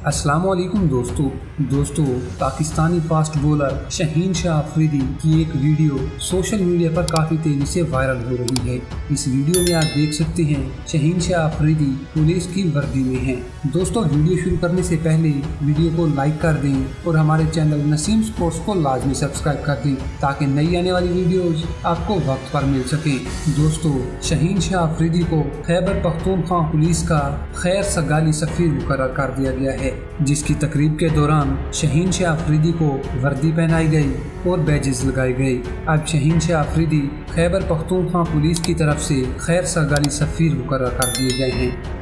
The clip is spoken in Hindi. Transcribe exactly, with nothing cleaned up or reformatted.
अस्सलाम वालेकुम दोस्तों दोस्तों पाकिस्तानी फास्ट बॉलर शहीन शाह अफरीदी की एक वीडियो सोशल मीडिया पर काफ़ी तेज़ी से वायरल हो रही है। इस वीडियो में आप देख सकते हैं शहीन शाह अफरीदी पुलिस की वर्दी में हैं। दोस्तों वीडियो शुरू करने से पहले वीडियो को लाइक कर दें और हमारे चैनल नसीम स्पोर्ट्स को लाजमी सब्सक्राइब कर दें ताकि नई आने वाली वीडियोज आपको वक्त पर मिल सके। दोस्तों शहीन शाह अफरीदी को खैबर पख्तूनख्वा पुलिस का खैर सगाली सफीर मुकर्रर कर दिया गया है, जिसकी तकरीब के दौरान शहीन शाह अफरीदी को वर्दी पहनाई गई और बैजेस लगाए गए। अब शहीन शाह अफरीदी खैबर पख्तूनख्वा पुलिस की तरफ से खैर सगाली सफीर मुकर्रर कर दिए गए हैं।